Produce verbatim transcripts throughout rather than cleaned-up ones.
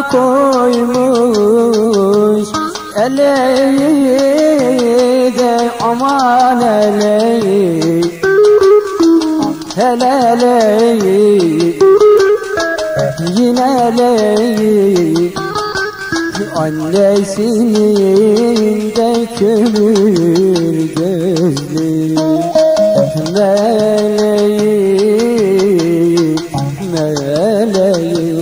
koymuş eleği de aman eleği, hele eleği, yine eleği, annesinin de kömür gözlü meleği, meleği.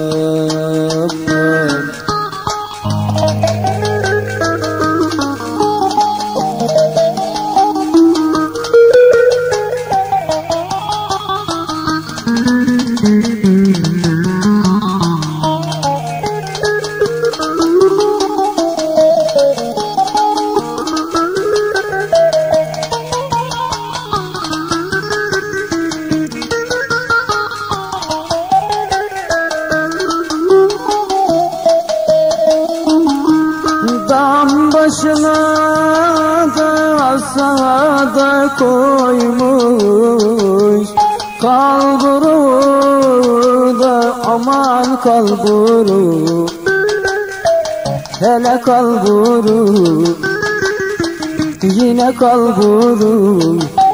Dam başına da asada koymuş, kalburu da aman kalburu, hele kalburu, yine kalburu,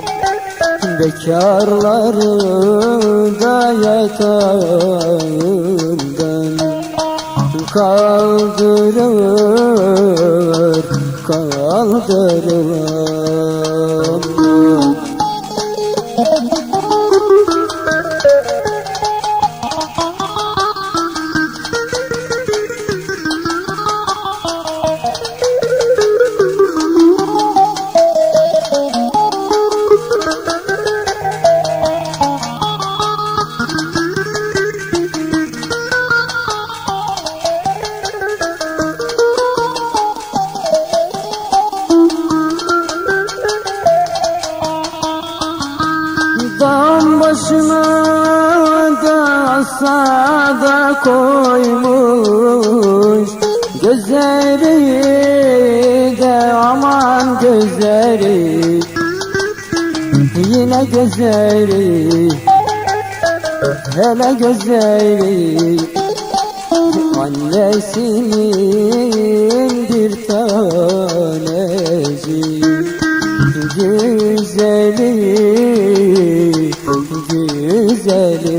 bekarları da yatağından kaldırır, kaldırır. Dam başına da asada koymuş, gözleri de aman gözleri, yine gözleri, hele gözleri, annesinin bir tanesi, güzeli, güzeli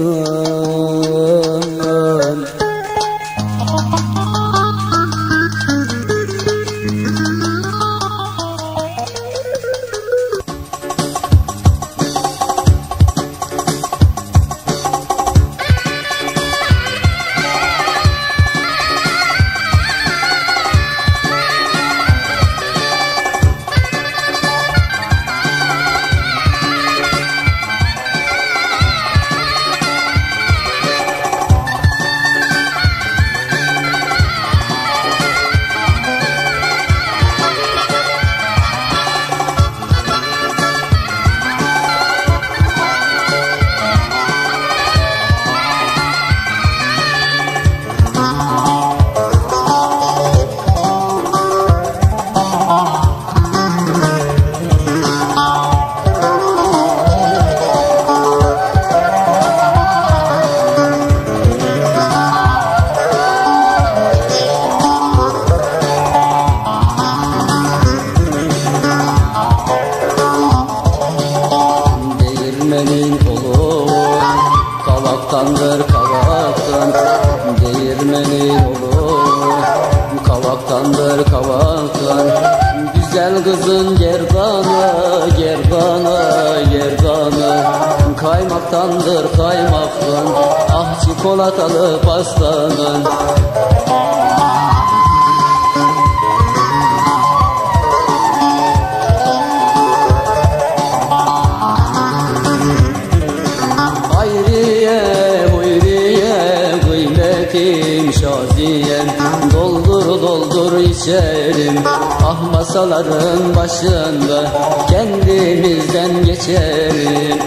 aman. Kavaktandır kavaktan, değirmenin olur. Kavaktandır kavaktan, güzel kızın gerdanı, gerdanı, gerdanı. Kaymaktandır kaymaktan, ah çikolatalı pastanın. Şaziyem, doldur doldur içerim, ah masaların başında kendimizden geçerim.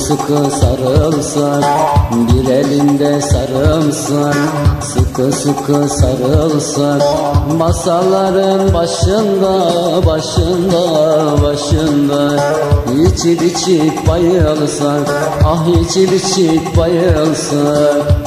sıkı sarılsak, bir elinde sarımsak, sıkı sıkı sarılsak, masaların başında, başında, başında içip içip bayılsak, ah içip içip bayılsak.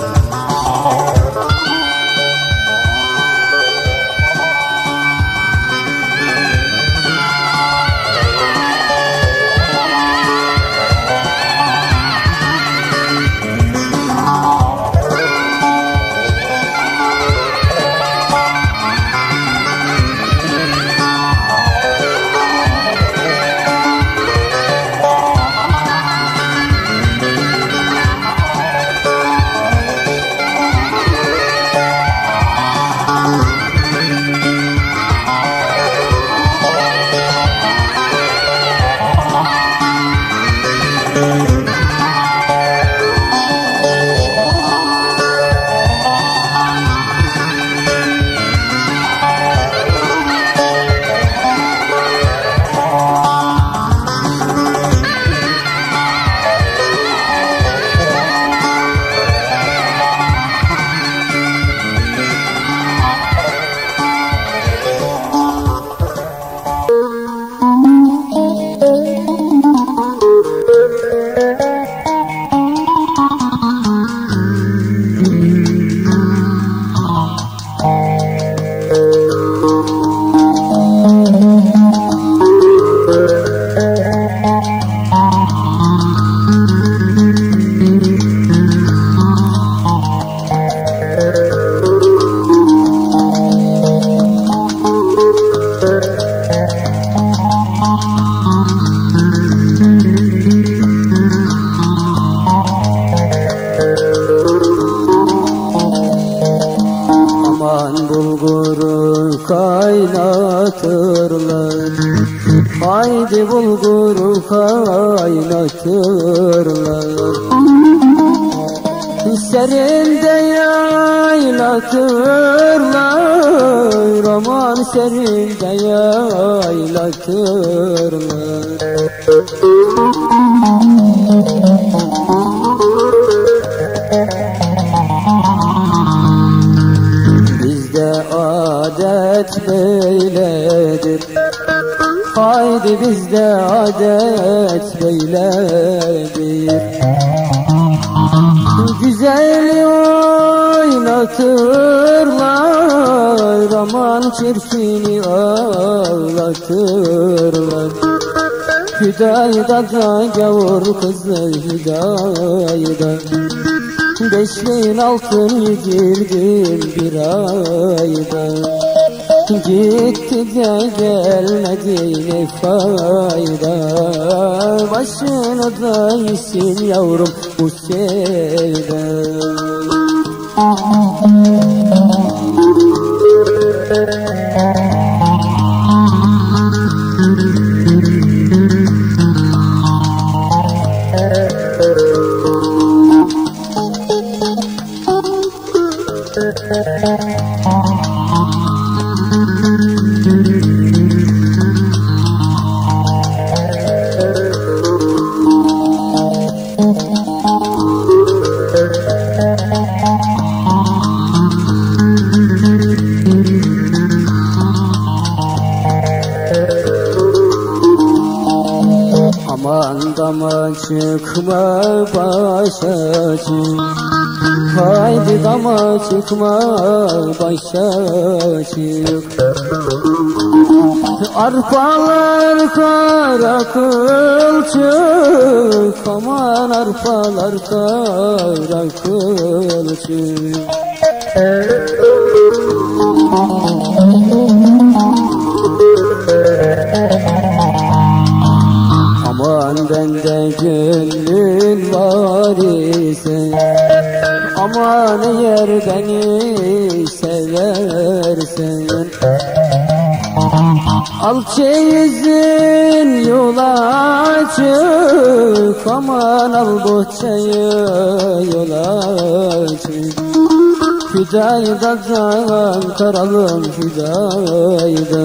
Bulguru kaynatırlar, haydi bulguru kaynatırlar. Serinde yaylatırlar, aman serinde yaylatırlar. Adet böyledir, haydi bizde adet böyledir. Güzeli oynatırlar, aman çirkini ağlatırlar. Hüdayda da gavur kızı Hüdayda, beş bin altın yedirdim bir ayda. Gitti de gelmedi ne fayda, başına da isim yavrum bu sevda. Aman dama çıkma başa çık, haydi dama çıkma başa çık. Arpalar kara kılçık, aman arpalar kara kılçık. Aman bende gönlün var ise, aman eğer beni seversen, al çeyizin yola çık, aman al bohçayı yola çık. Hüdayda'dan karalım Hüdayda,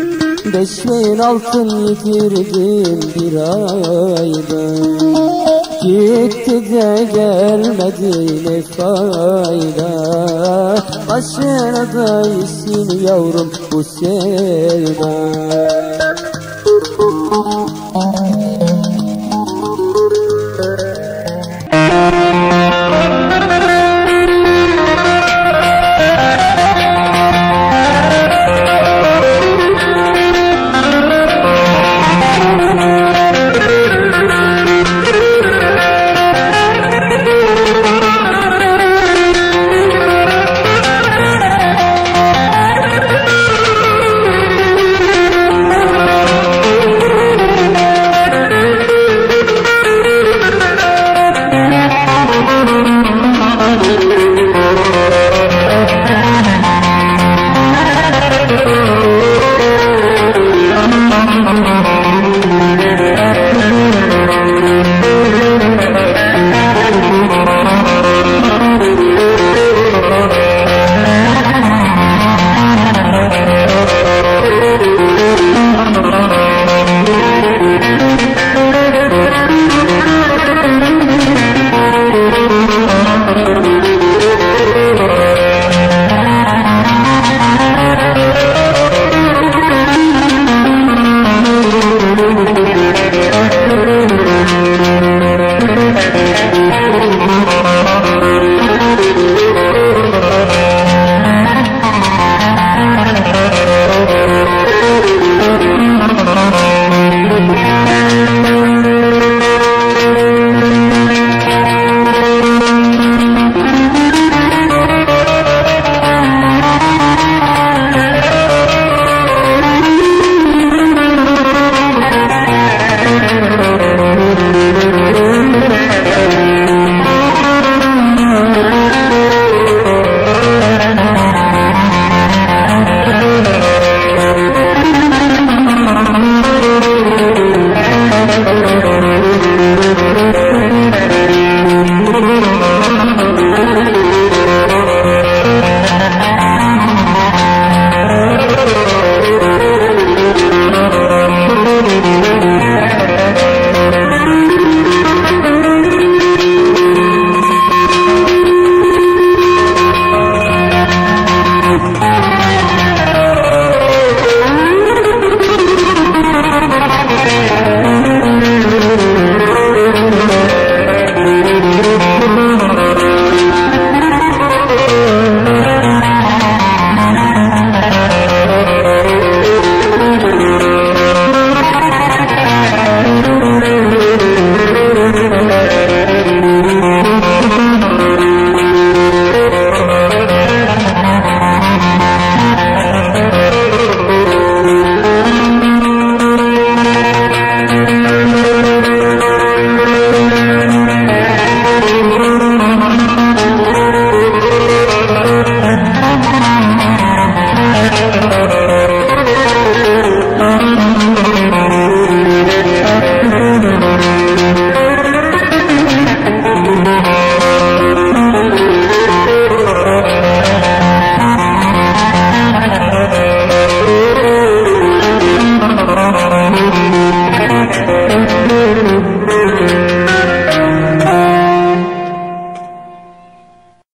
beş bin altın yedirdim bir ayda. Gitti de gelmedi ne fayda. Başına da isim yavrum bu sevda.